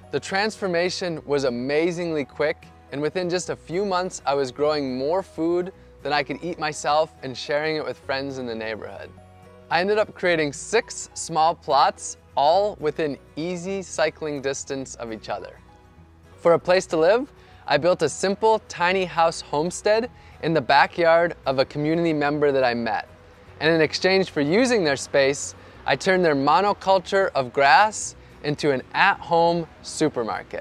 The transformation was amazingly quick, and within just a few months, I was growing more food than I could eat myself and sharing it with friends in the neighborhood. I ended up creating 6 small plots, all within easy cycling distance of each other. For a place to live, I built a simple tiny house homestead in the backyard of a community member that I met. And in exchange for using their space, I turned their monoculture of grass into an at-home supermarket.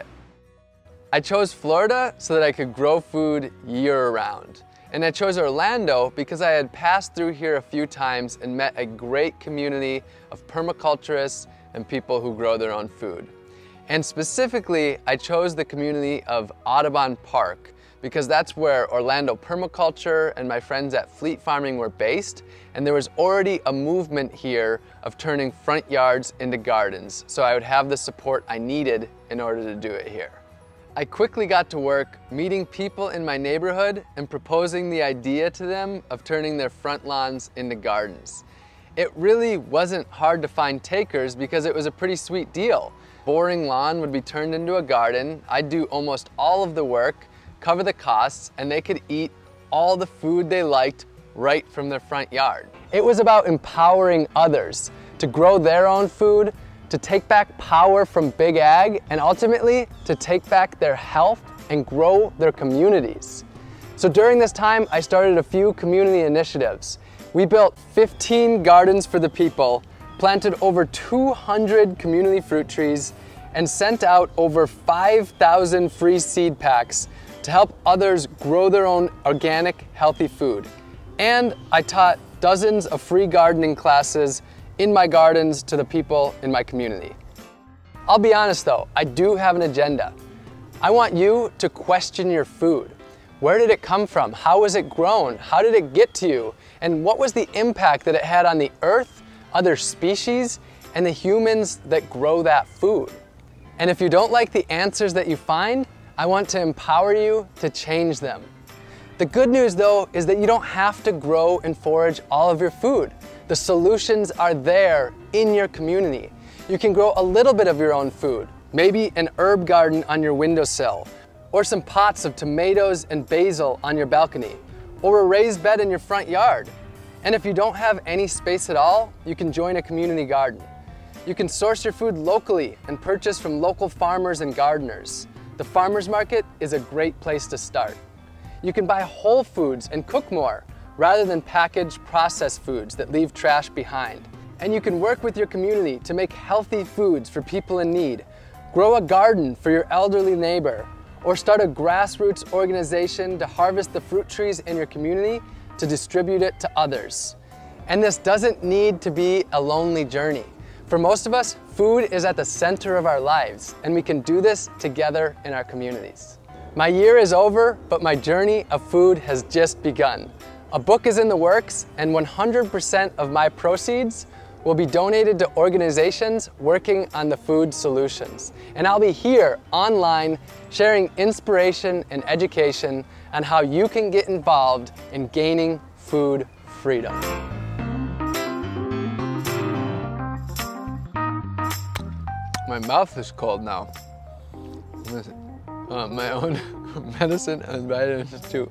I chose Florida so that I could grow food year-round. And I chose Orlando because I had passed through here a few times and met a great community of permaculturists and people who grow their own food. And specifically, I chose the community of Audubon Park because that's where Orlando Permaculture and my friends at Fleet Farming were based, and there was already a movement here of turning front yards into gardens, so I would have the support I needed in order to do it here. I quickly got to work meeting people in my neighborhood and proposing the idea to them of turning their front lawns into gardens. It really wasn't hard to find takers because it was a pretty sweet deal. Boring lawn would be turned into a garden, I'd do almost all of the work, cover the costs, and they could eat all the food they liked right from their front yard. It was about empowering others to grow their own food, to take back power from big ag, and ultimately to take back their health and grow their communities. So during this time, I started a few community initiatives. We built 15 gardens for the people, planted over 200 community fruit trees, and sent out over 5,000 free seed packs to help others grow their own organic, healthy food. And I taught dozens of free gardening classes in my gardens to the people in my community. I'll be honest though, I do have an agenda. I want you to question your food. Where did it come from? How was it grown? How did it get to you? And what was the impact that it had on the earth, other species, and the humans that grow that food? And if you don't like the answers that you find, I want to empower you to change them. The good news though is that you don't have to grow and forage all of your food. The solutions are there in your community. You can grow a little bit of your own food, maybe an herb garden on your windowsill, or some pots of tomatoes and basil on your balcony, or a raised bed in your front yard. And if you don't have any space at all, you can join a community garden. You can source your food locally and purchase from local farmers and gardeners. The farmers market is a great place to start. You can buy whole foods and cook more, rather than packaged processed foods that leave trash behind. And you can work with your community to make healthy foods for people in need, grow a garden for your elderly neighbor, or start a grassroots organization to harvest the fruit trees in your community to distribute it to others. And this doesn't need to be a lonely journey. For most of us, food is at the center of our lives, and we can do this together in our communities. My year is over, but my journey of food has just begun. A book is in the works, and 100% of my proceeds will be donated to organizations working on the food solutions. And I'll be here online sharing inspiration and education on how you can get involved in gaining food freedom. My mouth is cold now. My own medicine and vitamins too.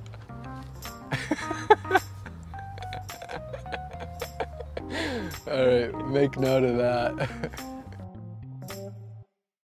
All right, make note of that.